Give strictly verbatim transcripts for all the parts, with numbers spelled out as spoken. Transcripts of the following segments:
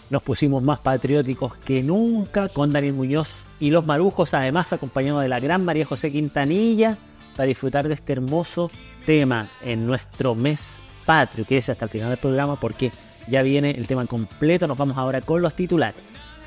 nos pusimos más patrióticos que nunca con Daniel Muñoz y los Marujos, además acompañados de la gran María José Quintanilla, para disfrutar de este hermoso tema en nuestro mes patrio. Quédese hasta el final del programa porque ya viene el tema completo. Nos vamos ahora con los titulares.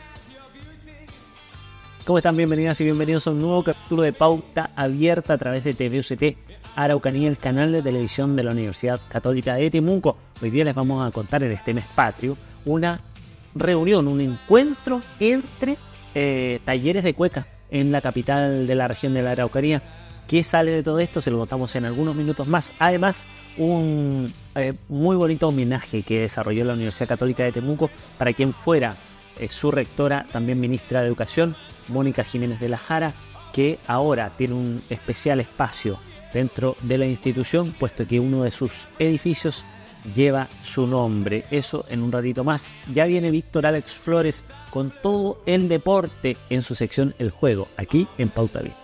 ¿Cómo están? Bienvenidas y bienvenidos a un nuevo capítulo de Pauta Abierta a través de T V U C T Araucanía, el canal de televisión de la Universidad Católica de Temuco. Hoy día les vamos a contar en este mes patrio una reunión, un encuentro entre eh, talleres de cueca en la capital de la región de la Araucanía. ¿Qué sale de todo esto? Se lo contamos en algunos minutos más. Además, un eh, muy bonito homenaje que desarrolló la Universidad Católica de Temuco para quien fuera eh, su rectora, también ministra de Educación, Mónica Jiménez de la Jara, que ahora tiene un especial espacio dentro de la institución, puesto que uno de sus edificios lleva su nombre. Eso en un ratito más. Ya viene Víctor Alex Flores con todo el deporte en su sección El Juego, aquí en Pauta Abierta.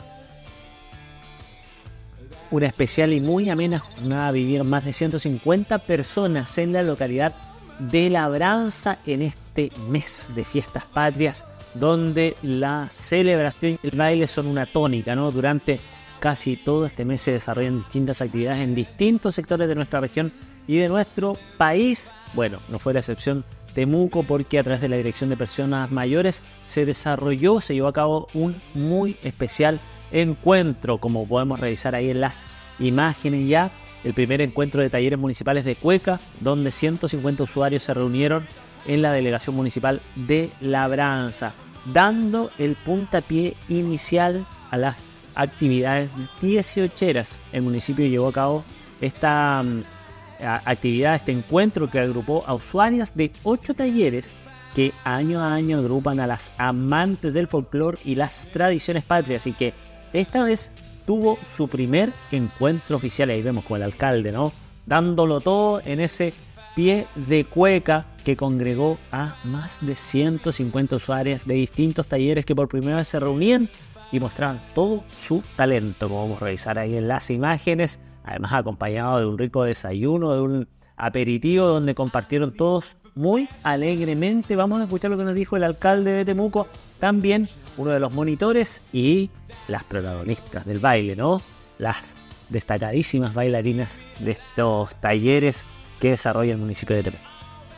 Una especial y muy amena jornada vivieron más de ciento cincuenta personas en la localidad de Labranza en este mes de fiestas patrias, donde la celebración y el baile son una tónica, ¿no? Durante casi todo este mes se desarrollan distintas actividades en distintos sectores de nuestra región y de nuestro país. Bueno, no fue la excepción Temuco, porque a través de la Dirección de Personas Mayores se desarrolló, se llevó a cabo un muy especial encuentro, como podemos revisar ahí en las imágenes ya, el primer encuentro de talleres municipales de cueca, donde ciento cincuenta usuarios se reunieron en la delegación municipal de Labranza, dando el puntapié inicial a las actividades dieciocheras. El municipio llevó a cabo esta um, actividad, este encuentro que agrupó a usuarias de ocho talleres que año a año agrupan a las amantes del folclore y las tradiciones patrias, y que esta vez tuvo su primer encuentro oficial. Ahí vemos con el alcalde, ¿no? Dándolo todo en ese pie de cueca que congregó a más de ciento cincuenta usuarias de distintos talleres que por primera vez se reunían y mostraban todo su talento, como vamos a revisar ahí en las imágenes, además acompañado de un rico desayuno, de un aperitivo donde compartieron todos muy alegremente. Vamos a escuchar lo que nos dijo el alcalde de Temuco, también uno de los monitores y las protagonistas del baile, ¿no? Las destacadísimas bailarinas de estos talleres que desarrolla el municipio de Temuco.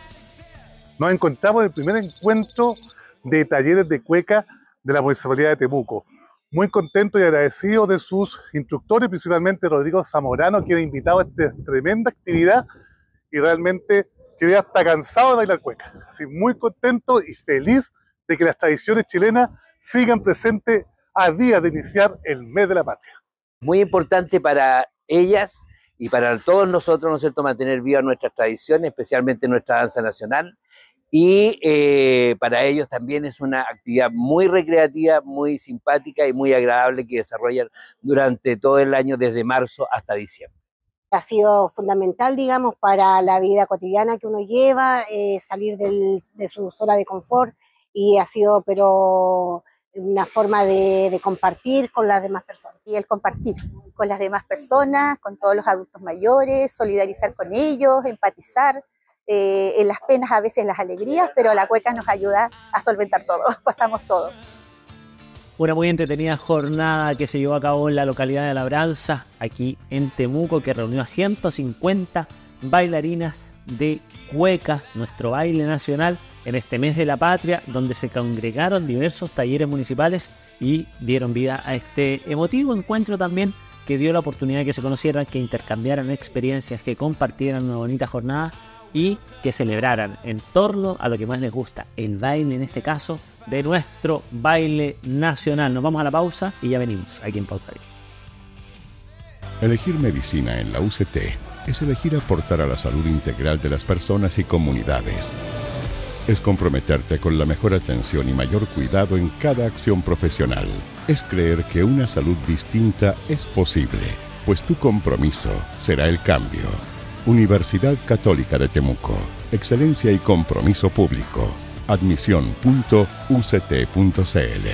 Nos encontramos en el primer encuentro de talleres de cueca de la Municipalidad de Temuco. Muy contento y agradecido de sus instructores, principalmente Rodrigo Zamorano, quien ha invitado a esta tremenda actividad y realmente quedé hasta cansado de bailar cueca. Así, muy contento y feliz de que las tradiciones chilenas sigan presentes a días de iniciar el mes de la patria. Muy importante para ellas y para todos nosotros, ¿no es cierto?, mantener viva nuestras tradiciones, especialmente nuestra danza nacional. Y eh, para ellos también es una actividad muy recreativa, muy simpática y muy agradable que desarrollan durante todo el año, desde marzo hasta diciembre. Ha sido fundamental, digamos, para la vida cotidiana que uno lleva, eh, salir del, de su zona de confort, y ha sido, pero, una forma de, de compartir con las demás personas. Y el compartir con las demás personas, con todos los adultos mayores, solidarizar con ellos, empatizar. Eh, en las penas, a veces las alegrías, pero la cueca nos ayuda a solventar todo, pasamos todo. Una muy entretenida jornada que se llevó a cabo en la localidad de Labranza, aquí en Temuco, que reunió a ciento cincuenta bailarinas de cueca, nuestro baile nacional, en este mes de la patria, donde se congregaron diversos talleres municipales y dieron vida a este emotivo encuentro también, que dio la oportunidad de que se conocieran, que intercambiaran experiencias, que compartieran una bonita jornada y que celebraran en torno a lo que más les gusta, el baile, en este caso, de nuestro baile nacional. Nos vamos a la pausa y ya venimos aquí en Pauta. Elegir medicina en la U C T es elegir aportar a la salud integral de las personas y comunidades. Es comprometerte con la mejor atención y mayor cuidado en cada acción profesional. Es creer que una salud distinta es posible, pues tu compromiso será el cambio. Universidad Católica de Temuco. Excelencia y compromiso público. admisión punto u c t punto c l.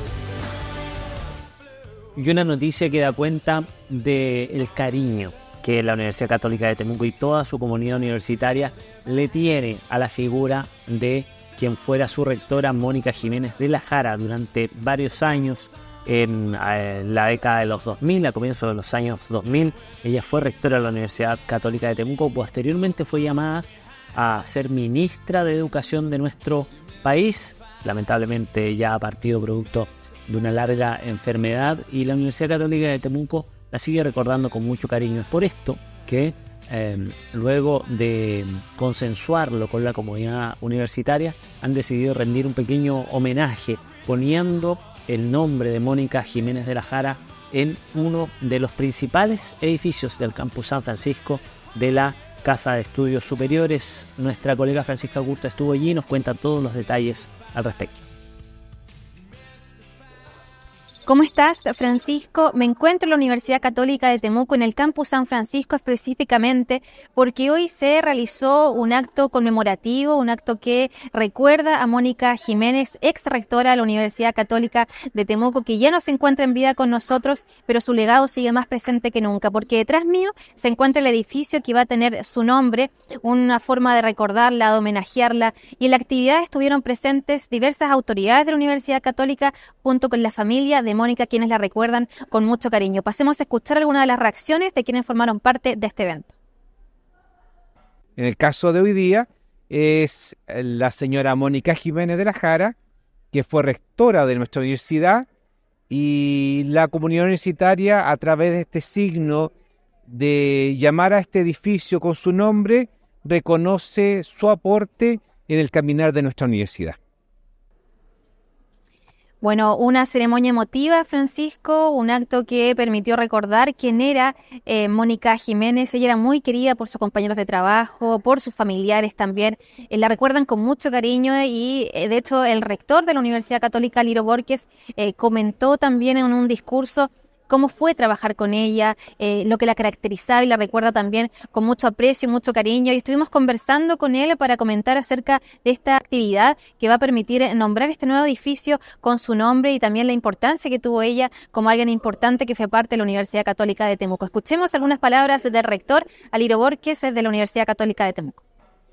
Y una noticia que da cuenta del cariño que la Universidad Católica de Temuco y toda su comunidad universitaria le tiene a la figura de quien fuera su rectora, Mónica Jiménez de la Jara, durante varios años. En eh, la década de los dos mil, a comienzos de los años dos mil, ella fue rectora de la Universidad Católica de Temuco. Posteriormente fue llamada a ser ministra de Educación de nuestro país. Lamentablemente ya ha partido producto de una larga enfermedad, y la Universidad Católica de Temuco la sigue recordando con mucho cariño. Es por esto que eh, luego de consensuarlo con la comunidad universitaria, han decidido rendir un pequeño homenaje poniendo el nombre de Mónica Jiménez de la Jara en uno de los principales edificios del campus San Francisco de la Casa de Estudios Superiores. Nuestra colega Francisca Curta estuvo allí y nos cuenta todos los detalles al respecto. ¿Cómo estás, Francisco? Me encuentro en la Universidad Católica de Temuco, en el campus San Francisco específicamente, porque hoy se realizó un acto conmemorativo, un acto que recuerda a Mónica Jiménez, ex rectora de la Universidad Católica de Temuco, que ya no se encuentra en vida con nosotros, pero su legado sigue más presente que nunca, porque detrás mío se encuentra el edificio que va a tener su nombre, una forma de recordarla, de homenajearla, y en la actividad estuvieron presentes diversas autoridades de la Universidad Católica junto con la familia de Mónica, quienes la recuerdan con mucho cariño. Pasemos a escuchar algunas de las reacciones de quienes formaron parte de este evento. En el caso de hoy día es la señora Mónica Jiménez de la Jara, que fue rectora de nuestra universidad, y la comunidad universitaria, a través de este signo de llamar a este edificio con su nombre, reconoce su aporte en el caminar de nuestra universidad. Bueno, una ceremonia emotiva, Francisco, un acto que permitió recordar quién era eh, Mónica Jiménez. Ella era muy querida por sus compañeros de trabajo, por sus familiares también. Eh, la recuerdan con mucho cariño y, eh, de hecho, el rector de la Universidad Católica, Liro Borges, eh, comentó también en un discurso cómo fue trabajar con ella, eh, lo que la caracterizaba, y la recuerda también con mucho aprecio y mucho cariño. Y estuvimos conversando con él para comentar acerca de esta actividad que va a permitir nombrar este nuevo edificio con su nombre, y también la importancia que tuvo ella como alguien importante que fue parte de la Universidad Católica de Temuco. Escuchemos algunas palabras del rector Aliro Borges de la Universidad Católica de Temuco.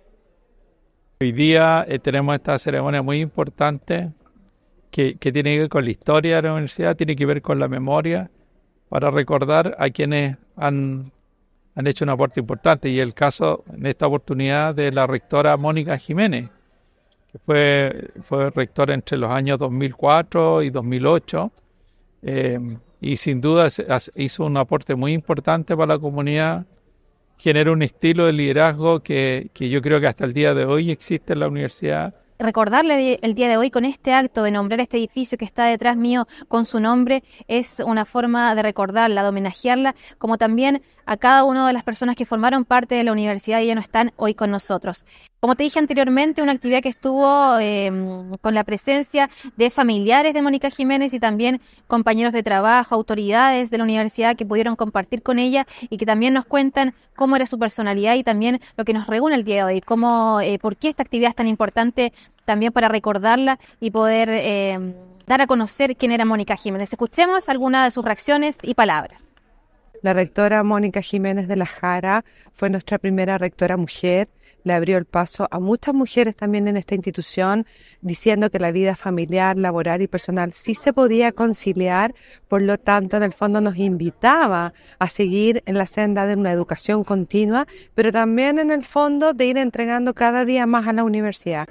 Hoy día eh, tenemos esta ceremonia muy importante que, que tiene que ver con la historia de la universidad, tiene que ver con la memoria, para recordar a quienes han, han hecho un aporte importante, y el caso en esta oportunidad de la rectora Mónica Jiménez, que fue, fue rectora entre los años dos mil cuatro y dos mil ocho, eh, y sin duda hizo un aporte muy importante para la comunidad, generó un estilo de liderazgo que, que yo creo que hasta el día de hoy existe en la universidad. Recordarle el día de hoy con este acto de nombrar este edificio que está detrás mío con su nombre es una forma de recordarla, de homenajearla, como también a cada una de las personas que formaron parte de la universidad y ya no están hoy con nosotros. Como te dije anteriormente, una actividad que estuvo eh, con la presencia de familiares de Mónica Jiménez y también compañeros de trabajo, autoridades de la universidad que pudieron compartir con ella y que también nos cuentan cómo era su personalidad y también lo que nos reúne el día de hoy, cómo, eh, por qué esta actividad es tan importante también para recordarla y poder eh, dar a conocer quién era Mónica Jiménez. Escuchemos algunas de sus reacciones y palabras. La rectora Mónica Jiménez de la Jara fue nuestra primera rectora mujer. Le abrió el paso a muchas mujeres también en esta institución, diciendo que la vida familiar, laboral y personal sí se podía conciliar. Por lo tanto, en el fondo nos invitaba a seguir en la senda de una educación continua, pero también en el fondo de ir entregando cada día más a la universidad.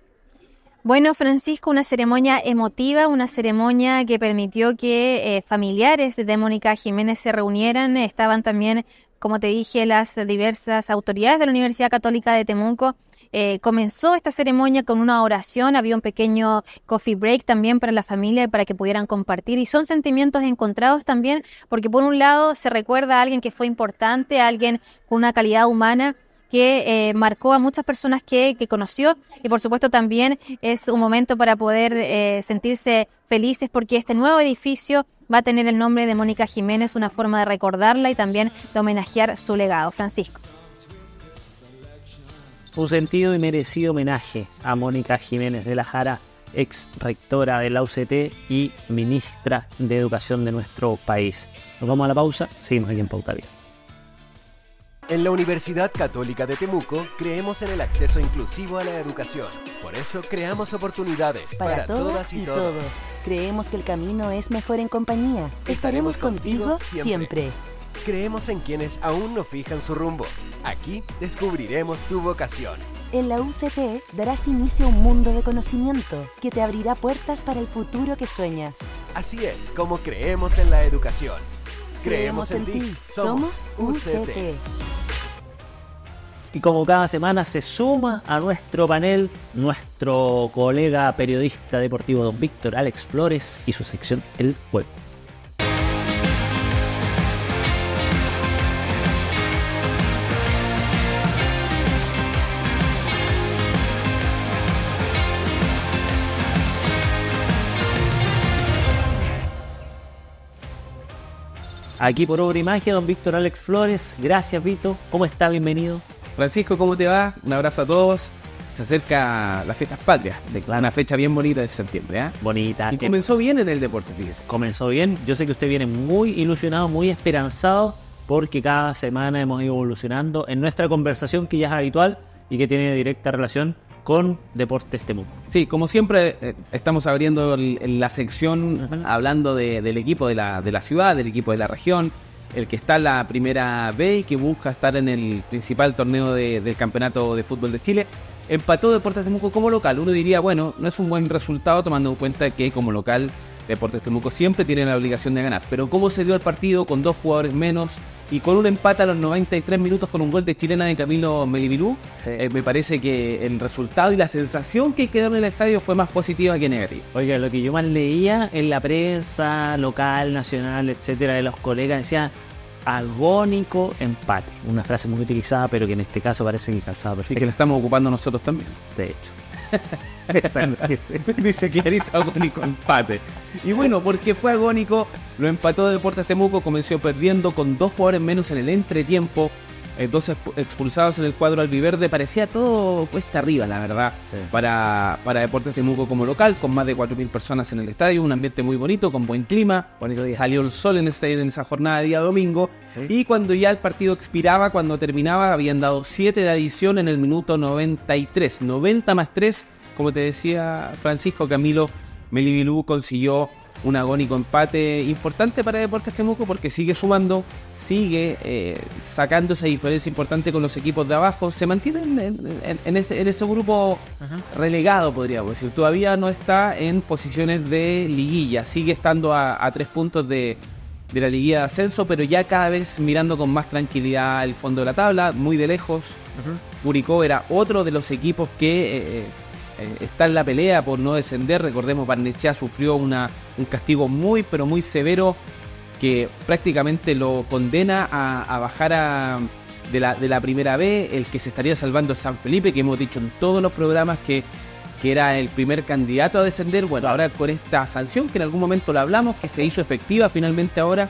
Bueno, Francisco, una ceremonia emotiva, una ceremonia que permitió que eh, familiares de Mónica Jiménez se reunieran. Estaban también, como te dije, las diversas autoridades de la Universidad Católica de Temuco. Eh, comenzó esta ceremonia con una oración, había un pequeño coffee break también para la familia para que pudieran compartir, y son sentimientos encontrados también porque por un lado se recuerda a alguien que fue importante, a alguien con una calidad humana que eh, marcó a muchas personas que, que conoció, y por supuesto también es un momento para poder eh, sentirse felices porque este nuevo edificio va a tener el nombre de Mónica Jiménez, una forma de recordarla y también de homenajear su legado. Francisco. Un sentido y merecido homenaje a Mónica Jiménez de la Jara, ex rectora de la U C T y ministra de Educación de nuestro país. Nos vamos a la pausa, seguimos aquí en Pauta Viva. En la Universidad Católica de Temuco creemos en el acceso inclusivo a la educación. Por eso creamos oportunidades para, para todas, todas y, y todos. todos. Creemos que el camino es mejor en compañía. Estaremos, Estaremos contigo, contigo siempre. siempre. Creemos en quienes aún no fijan su rumbo. Aquí descubriremos tu vocación. En la U C T darás inicio a un mundo de conocimiento que te abrirá puertas para el futuro que sueñas. Así es como creemos en la educación. Creemos en ti. Somos U C T. Y como cada semana se suma a nuestro panel nuestro colega periodista deportivo don Víctor Alex Flores y su sección El Juego. Aquí por obra y magia, don Víctor Alex Flores. Gracias, Vito. ¿Cómo está? Bienvenido. Francisco, ¿cómo te va? Un abrazo a todos. Se acerca las fiestas patrias, de una fecha bien bonita de septiembre, ¿eh? Bonita. Y comenzó bien en el deporte, fíjese. Comenzó bien. Yo sé que usted viene muy ilusionado, muy esperanzado, porque cada semana hemos ido evolucionando en nuestra conversación, que ya es habitual y que tiene directa relación con Deportes Temuco. Sí, como siempre, eh, estamos abriendo el, el, la sección uh-huh. hablando de, del equipo de la, de la ciudad, del equipo de la región, el que está en la primera B y que busca estar en el principal torneo de, del Campeonato de Fútbol de Chile. Empató Deportes Temuco como local. Uno diría, bueno, no es un buen resultado tomando en cuenta que como local Deportes Temuco siempre tiene la obligación de ganar. Pero cómo se dio el partido con dos jugadores menos y con un empate a los noventa y tres minutos con un gol de chilena de Camilo Melibilú, sí. eh, me parece que el resultado y la sensación que quedó en el estadio fue más positiva que negativa. Oiga, lo que yo más leía en la prensa local, nacional, etcétera, de los colegas, decía agónico empate. Una frase muy utilizada, pero que en este caso parece que calzaba perfecto. Y que la estamos ocupando nosotros también. De hecho. Dice clarito, agónico empate. Y bueno, porque fue agónico, lo empató Deportes Temuco, comenzó perdiendo con dos jugadores menos en el entretiempo, eh, dos expulsados en el cuadro albiverde. Parecía todo cuesta arriba, la verdad, sí. para, para Deportes Temuco como local, con más de cuatro mil personas en el estadio, un ambiente muy bonito, con buen clima, bonito día. Salió el sol en, el estadio en esa jornada de día domingo, sí. Y cuando ya el partido expiraba, cuando terminaba, habían dado siete de adición en el minuto noventa y tres, noventa más tres. Como te decía Francisco, Camilo Melibilú consiguió un agónico empate importante para Deportes Temuco porque sigue sumando, sigue eh, sacando esa diferencia importante con los equipos de abajo. Se mantiene en, en, en, ese, en ese grupo uh-huh. relegado, podríamos decir. Todavía no está en posiciones de liguilla, sigue estando a, a tres puntos de, de la liguilla de ascenso, pero ya cada vez mirando con más tranquilidad el fondo de la tabla, muy de lejos. Uh-huh. Curicó era otro de los equipos que... Eh, está en la pelea por no descender. Recordemos, Barnechea sufrió una, un castigo muy pero muy severo que prácticamente lo condena a, a bajar a, de, la, de la primera B. El que se estaría salvando es San Felipe, que hemos dicho en todos los programas que, que era el primer candidato a descender. Bueno, ahora con esta sanción que en algún momento lo hablamos, que se hizo efectiva finalmente ahora,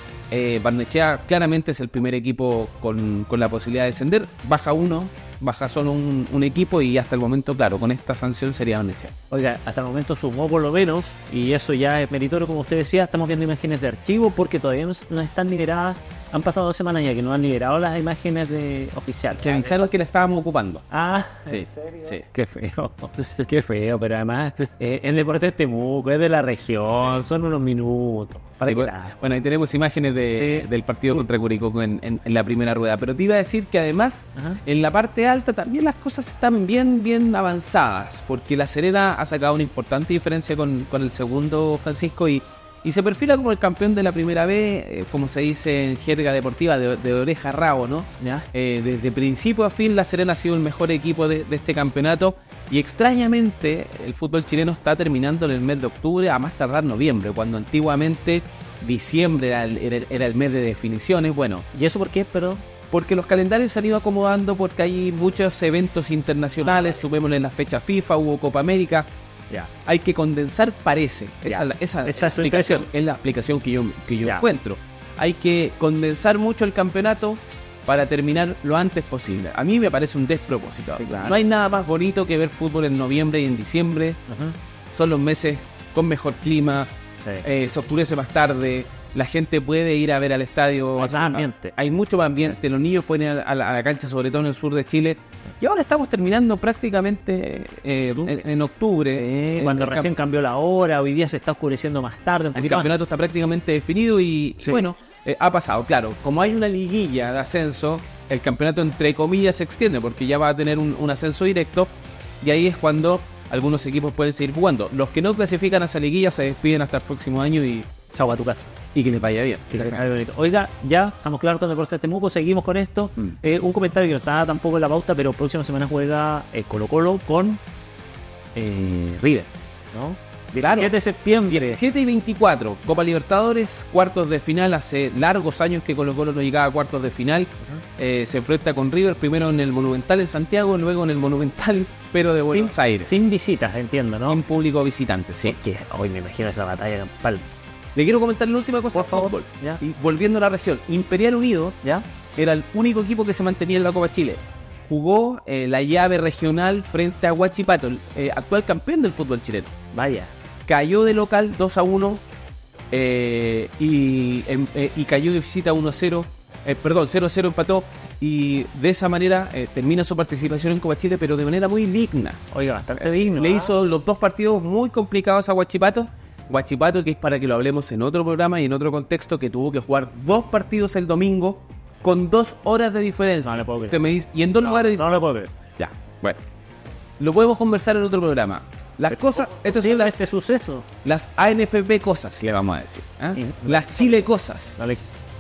eh, Barnechea claramente es el primer equipo con, con la posibilidad de descender. Baja uno, baja solo un, un equipo y hasta el momento, claro, con esta sanción sería Barnechea. Oiga, hasta el momento sumó por lo menos, y eso ya es meritorio, como usted decía. Estamos viendo imágenes de archivo porque todavía no, no están liberadas. Han pasado dos semanas ya que no han liberado las imágenes de oficiales. Que pensaron que la estábamos ocupando. Ah, sí, ¿en serio? Sí. Qué feo, qué feo, pero además eh, en Deportes Temuco, es de la región, son unos minutos. Sí, pues, bueno, ahí tenemos imágenes de, sí. del partido contra Curicó en, en, en la primera rueda. Pero te iba a decir que además, ajá, en la parte alta también las cosas están bien, bien avanzadas, porque La Serena ha sacado una importante diferencia con, con el segundo, Francisco, y Y se perfila como el campeón de la primera B, eh, como se dice en jerga deportiva, de, de oreja a rabo, ¿no? ¿Ya? Eh, desde principio a fin, La Serena ha sido el mejor equipo de, de este campeonato. Y extrañamente, el fútbol chileno está terminando en el mes de octubre, a más tardar noviembre, cuando antiguamente diciembre era el, era, era el mes de definiciones. Bueno, ¿y eso por qué? Pero porque los calendarios se han ido acomodando, porque hay muchos eventos internacionales, ah, sumémosle en la fecha FIFA, hubo Copa América. Ya. Hay que condensar, parece. Esa, esa, esa, esa explicación es la explicación que yo, que yo encuentro. Hay que condensar mucho el campeonato para terminar lo antes posible. A mí me parece un despropósito. Sí, claro. No hay nada más bonito que ver fútbol en noviembre y en diciembre. Uh-huh. Son los meses con mejor clima, sí, eh, se oscurece más tarde, la gente puede ir a ver al estadio. Hay más ambiente. Hay mucho más ambiente, los niños pueden ir a la, a la cancha, sobre todo en el sur de Chile. Y ahora estamos terminando prácticamente eh, en, en octubre. Sí, cuando el, recién cambió la hora, hoy día se está oscureciendo más tarde. El campeonato está prácticamente definido y, sí. y bueno, eh, ha pasado. Claro, como hay una liguilla de ascenso, el campeonato entre comillas se extiende porque ya va a tener un, un ascenso directo y ahí es cuando algunos equipos pueden seguir jugando. Los que no clasifican a esa liguilla se despiden hasta el próximo año y chau a tu casa. Y que les vaya bien. Que les vaya bonito. Oiga, ya estamos claros con el Deportes Temuco, seguimos con esto. Mm. Eh, un comentario que no estaba tampoco en la pauta, pero próxima semana juega eh, Colo Colo con eh, River, ¿no? Claro. diecisiete de septiembre. diecisiete y veinticuatro, Copa Libertadores, cuartos de final. Hace largos años que Colo Colo no llegaba a cuartos de final. Uh-huh. eh, se enfrenta con River, primero en el Monumental en Santiago, luego en el Monumental, pero de Buenos sin, Aires. Sin visitas, entiendo, ¿no? Sin público visitante, sí. Que hoy me imagino esa batalla campal. Le quiero comentar la última cosa, por favor. ¿Ya? Y volviendo a la región, Imperial Unido, ¿ya? Era el único equipo que se mantenía en la Copa Chile. Jugó eh, la llave regional frente a Huachipato, el eh, actual campeón del fútbol chileno. Vaya. Cayó de local dos a uno eh, y, eh, y cayó de visita uno a cero. Eh, perdón, cero a cero empató. Y de esa manera eh, termina su participación en Copa Chile, pero de manera muy digna. Oiga, bastante digno. Le ¿eh? hizo los dos partidos muy complicados a Huachipato. Huachipato, que es para que lo hablemos en otro programa y en otro contexto, que tuvo que jugar dos partidos el domingo con dos horas de diferencia. No le puedo creer. Usted me dice, y en dos no, lugares. No le puedo creer. Ya, bueno. Lo podemos conversar en otro programa. Las pero, cosas. Esto sí, son las, este suceso. Las A N F P cosas, le vamos a decir. ¿eh? Sí. Las Chile cosas. Dale.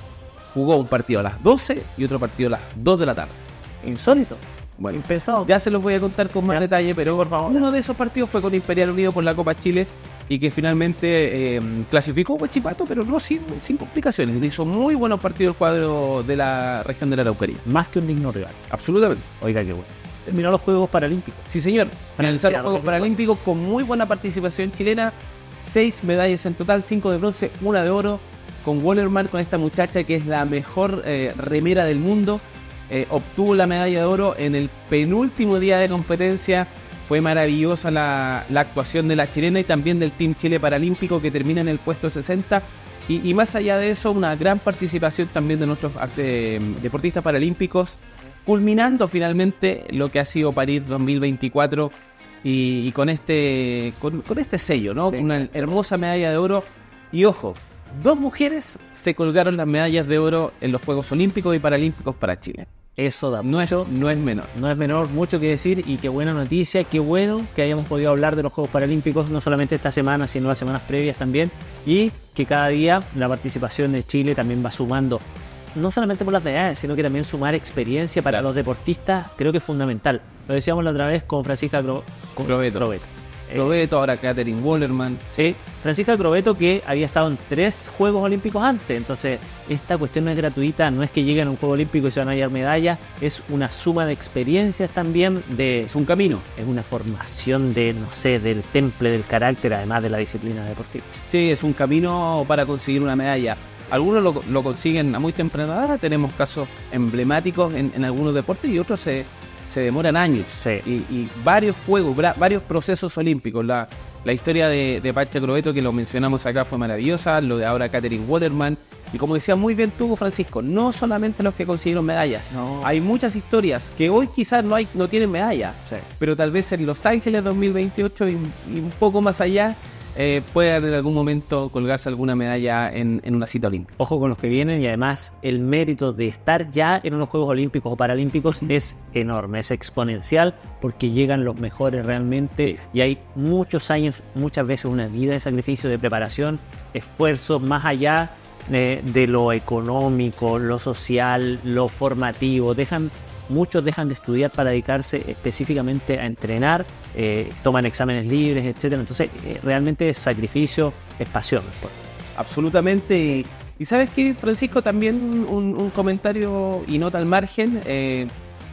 Jugó un partido a las doce y otro partido a las dos de la tarde. Insólito. Bueno, impensado. Ya se los voy a contar con más ya. detalle, pero por favor. Uno de esos partidos fue con Imperial Unido por la Copa Chile y que finalmente eh, clasificó Huachipato, pero no sin, sin complicaciones. Hizo muy buenos partidos el cuadro de la región de la Araucanía. Más que un digno rival. Absolutamente. Oiga, qué bueno. Terminó los Juegos Paralímpicos. Sí, señor. Finalizaron los Juegos Paralímpicos con muy buena participación chilena. Seis medallas en total, cinco de bronce, una de oro. Con Wallerman, con esta muchacha que es la mejor eh, remera del mundo. Eh, obtuvo la medalla de oro en el penúltimo día de competencia. Fue maravillosa la, la actuación de la chilena y también del Team Chile Paralímpico, que termina en el puesto sesenta. Y, y más allá de eso, una gran participación también de nuestros eh, deportistas paralímpicos, culminando finalmente lo que ha sido París dos mil veinticuatro y, y con este con, con este sello, ¿no? Sí. Una hermosa medalla de oro. Y ojo, dos mujeres se colgaron las medallas de oro en los Juegos Olímpicos y Paralímpicos para Chile. Eso da no mucho, es, no es menor. No es menor, mucho que decir y qué buena noticia, qué bueno que hayamos podido hablar de los Juegos Paralímpicos, no solamente esta semana, sino las semanas previas también, y que cada día la participación de Chile también va sumando, no solamente por las medallas, sino que también sumar experiencia para los deportistas, creo que es fundamental. Lo decíamos la otra vez con Francisca Gro Grobeto. Grobeto. Grobeto, ahora Katherine Wallerman. Sí, Francisca Grobeto, que había estado en tres Juegos Olímpicos antes. Entonces, esta cuestión no es gratuita, no es que lleguen a un Juego Olímpico y se van a hallar medallas, es una suma de experiencias también, de, es un camino. Es una formación de, no sé, del temple del carácter, además de la disciplina deportiva. Sí, es un camino para conseguir una medalla. Algunos lo, lo consiguen a muy temprana edad, tenemos casos emblemáticos en, en algunos deportes y otros se... se demoran años, sí. y, y varios juegos, varios procesos olímpicos. La, la historia de, de Pacha Grobeto, que lo mencionamos acá, fue maravillosa. Lo de ahora Katherine Wallerman. Y como decía muy bien tú, Francisco, no solamente los que consiguieron medallas. No. Hay muchas historias que hoy quizás no hay, no tienen medalla, sí. pero tal vez en Los Ángeles dos mil veintiocho y, y un poco más allá eh, puedan en algún momento colgarse alguna medalla en, en una cita olímpica. Ojo con los que vienen, y además el mérito de estar ya en unos Juegos Olímpicos o Paralímpicos es enorme, es exponencial, porque llegan los mejores realmente, sí. Y hay muchos años, muchas veces una vida de sacrificio, de preparación, esfuerzo, más allá de, de lo económico, lo social, lo formativo. Dejan Muchos dejan de estudiar para dedicarse específicamente a entrenar, eh, toman exámenes libres, etcétera. Entonces, eh, realmente es sacrificio, es pasión. Absolutamente. Y, y ¿sabes qué, Francisco? También un, un comentario y nota al margen, eh,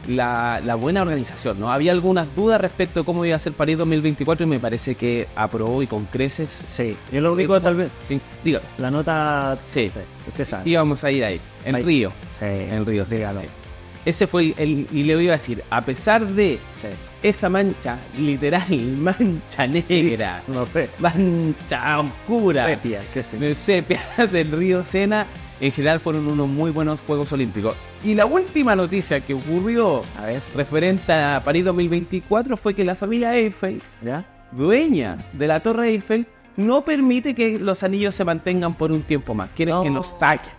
la, la buena organización, ¿no? Había algunas dudas respecto a cómo iba a ser París dos mil veinticuatro y me parece que aprobó y con creces. Sí, yo lo único, eh, tal vez, diga, la nota, sí, usted sabe. Íbamos a ir ahí, en ahí. Río. Sí, en Río, sí. Dígalo. Ese fue el, el, y le voy a decir, a pesar de sí. esa mancha, literal, mancha negra, no sé, mancha oscura, sepia, qué sé. de sepia del río Sena, en general fueron unos muy buenos Juegos Olímpicos. Y la última noticia que ocurrió, a ver, referente a París dos mil veinticuatro, fue que la familia Eiffel, ¿ya?, dueña de la Torre Eiffel, no permite que los anillos se mantengan por un tiempo más. Quieren No. que los saquen.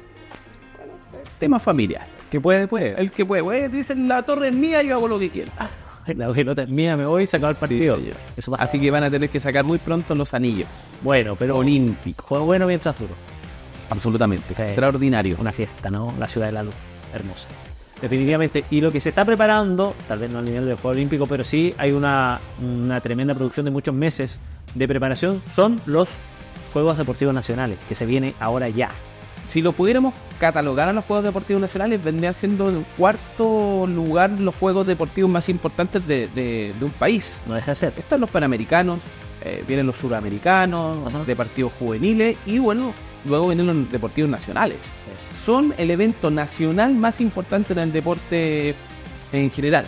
Tema familiar. Que puede, puede. El que puede, puede, dicen la torre es mía, yo hago lo que quiera. La pelota es mía, me voy y se acaba el partido. Sí, Eso pasa. Así que van a tener que sacar muy pronto los anillos Bueno, pero olímpicos. fue bueno mientras duró. Absolutamente. Sí. Extraordinario. Una fiesta, ¿no? La ciudad de la luz. Hermosa. Definitivamente. Y lo que se está preparando, tal vez no a nivel del Juego Olímpico, pero sí hay una, una tremenda producción de muchos meses de preparación, son los Juegos Deportivos Nacionales, que se viene ahora ya. Si lo pudiéramos catalogar a los Juegos Deportivos Nacionales, vendría siendo en cuarto lugar los Juegos Deportivos más importantes de, de, de un país. No deja de ser. Están los Panamericanos, eh, vienen los Suramericanos, Ajá. deportivos juveniles y bueno, luego vienen los Deportivos Nacionales. Sí. Son el evento nacional más importante en el deporte en general.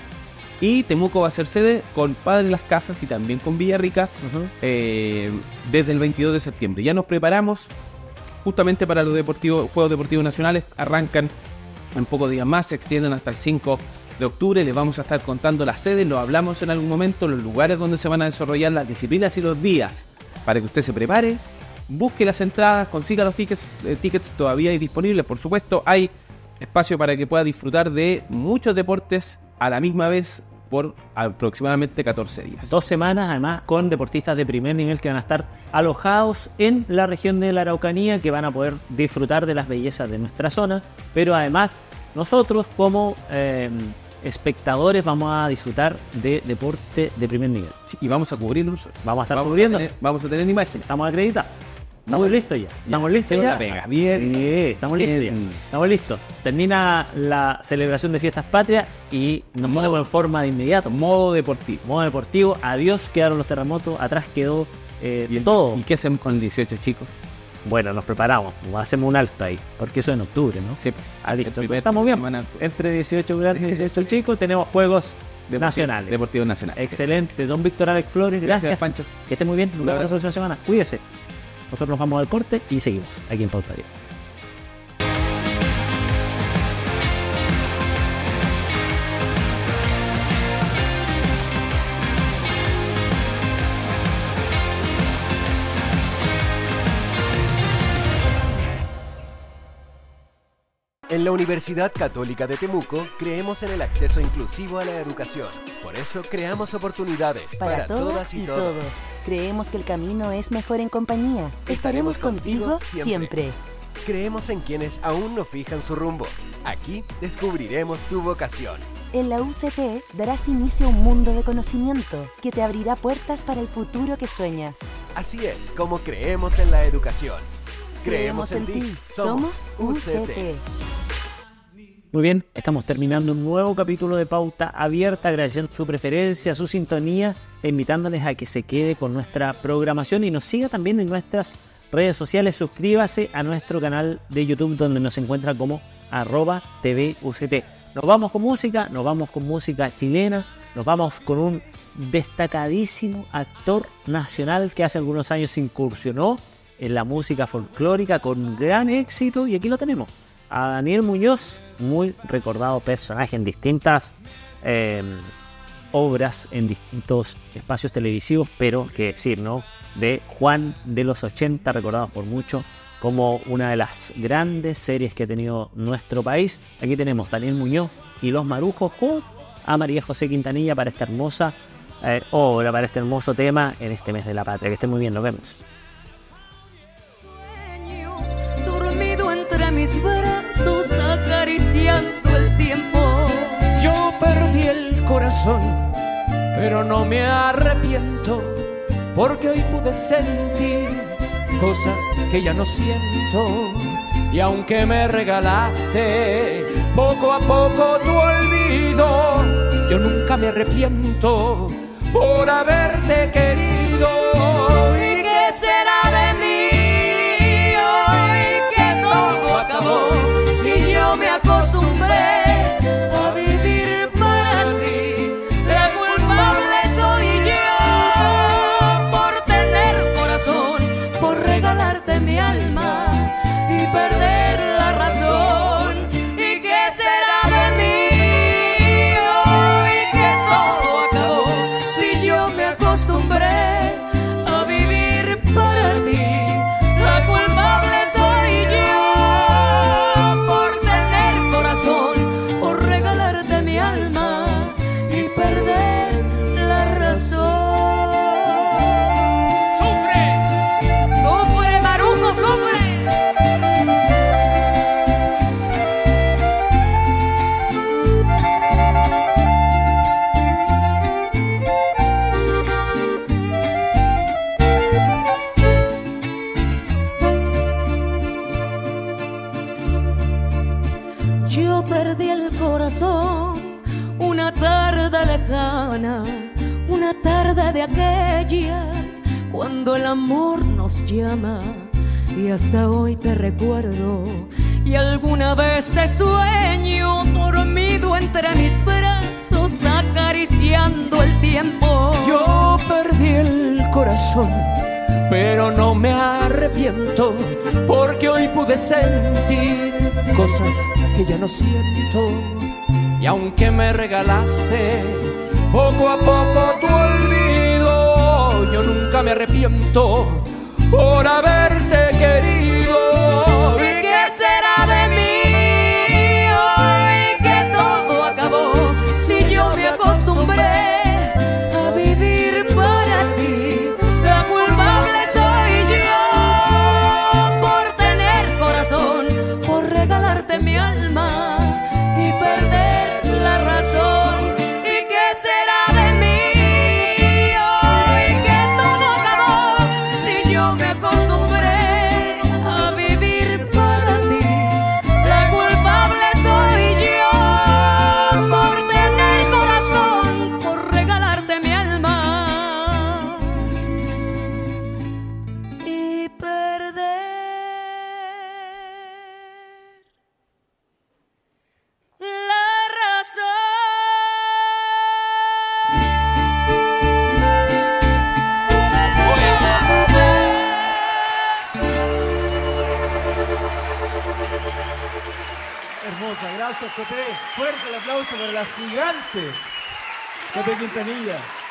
Y Temuco va a ser sede con Padre Las Casas y también con Villarrica Uh-huh. eh, desde el veintidós de septiembre. Ya nos preparamos justamente para los deportivos, Juegos Deportivos Nacionales. Arrancan en pocos días más, se extienden hasta el cinco de octubre. Les vamos a estar contando las sedes, lo hablamos en algún momento, los lugares donde se van a desarrollar las disciplinas y los días, para que usted se prepare, busque las entradas, consiga los tickets, eh, tickets todavía hay disponibles, por supuesto. Hay espacio para que pueda disfrutar de muchos deportes a la misma vez por aproximadamente catorce días. Dos semanas, además, con deportistas de primer nivel que van a estar alojados en la región de la Araucanía, que van a poder disfrutar de las bellezas de nuestra zona, pero además nosotros como eh, espectadores vamos a disfrutar de deporte de primer nivel. Sí, y vamos a cubrirlo. Vamos a estar Vamos cubriendo. a tener, vamos a tener imágenes. Estamos acreditados. Estamos listos ya. Estamos listos Se ya. la pega. Bien. Sí, estamos listos. Bien. Estamos listos. Termina la celebración de Fiestas Patrias y nos ponemos en forma de inmediato. Modo deportivo. Modo deportivo. Adiós quedaron los terremotos. Atrás quedó eh, todo. ¿Y qué hacemos con el dieciocho, chicos? Bueno, nos preparamos. Hacemos un alto ahí. Porque eso es en octubre, ¿no? Sí. Ah, listo. Primer- Estamos bien. semana- Entre dieciocho grandes y dieciocho chicos tenemos juegos nacionales. Deportivos nacionales. Excelente. Don Víctor Alex Flores, gracias. Gracias, Pancho. Que esté muy bien. Nos vemos la abrazo. próxima semana. Cuídese. Nosotros nos vamos al corte y seguimos aquí en Pauta Diaria. En la Universidad Católica de Temuco creemos en el acceso inclusivo a la educación. Por eso creamos oportunidades Para, para, todas y todos. Creemos que el camino es mejor en compañía. Estaremos contigo siempre. Creemos en quienes aún no fijan su rumbo. Aquí descubriremos tu vocación. En la U C T darás inicio a un mundo de conocimiento que te abrirá puertas para el futuro que sueñas. Así es como creemos en la educación. Creemos en ti. Somos U C T. Muy bien, estamos terminando un nuevo capítulo de Pauta Abierta, agradeciendo su preferencia, su sintonía, e invitándoles a que se quede con nuestra programación y nos siga también en nuestras redes sociales. Suscríbase a nuestro canal de YouTube, donde nos encuentra como arroba T V U C T. Nos vamos con música, nos vamos con música chilena, nos vamos con un destacadísimo actor nacional que hace algunos años incursionó en la música folclórica con gran éxito, y aquí lo tenemos, a Daniel Muñoz, muy recordado personaje en distintas eh, obras, en distintos espacios televisivos, pero qué decir, ¿no? De Juan de los ochenta, recordados por mucho como una de las grandes series que ha tenido nuestro país. Aquí tenemos Daniel Muñoz y Los Marujos con a María José Quintanilla para esta hermosa eh, obra, para este hermoso tema en este mes de la patria. Que estén muy bien, nos vemos. Dormido entre mis brazos, acariciando el tiempo. Yo perdí el corazón, pero no me arrepiento, porque hoy pude sentir cosas que ya no siento. Y aunque me regalaste poco a poco tu olvido, yo nunca me arrepiento por haberte querido. ¿Y qué será de mí hoy que todo acabó? Si yo me acostumbré a vivir para ti, la culpa regalarte mi alma y perder la razón. ¿Y qué será de mí hoy que todo acabó? Si yo me acostumbré a vivir para ti, la culpable soy yo por tener corazón, por regalarte mi alma y perder la razón. Yo perdí el corazón una tarde lejana, una tarde de aquellas cuando el amor nos llama. Y hasta hoy te recuerdo y alguna vez te sueño dormido entre mis brazos acariciando el tiempo. Yo perdí el corazón, pero no me arrepiento, porque hoy pude sentir cosas que ya no siento. Y aunque me regalaste poco a poco tu olvido, yo nunca me arrepiento por haberte querido. ¿Y qué será de mí hoy que todo acabó? Si yo me acostumbré a vivir para ti, la culpable soy yo por tener corazón, por regalarte mi alma y perder la razón. ¿Y qué será de mí hoy que todo acabó? Si yo me acostumbré a vivir para ti, la culpable soy yo por tener corazón, por regalarte mi alma y perder la razón. Hermosa, gracias Pepe. Fuerte el aplauso para la gigante Pepe Quintanilla.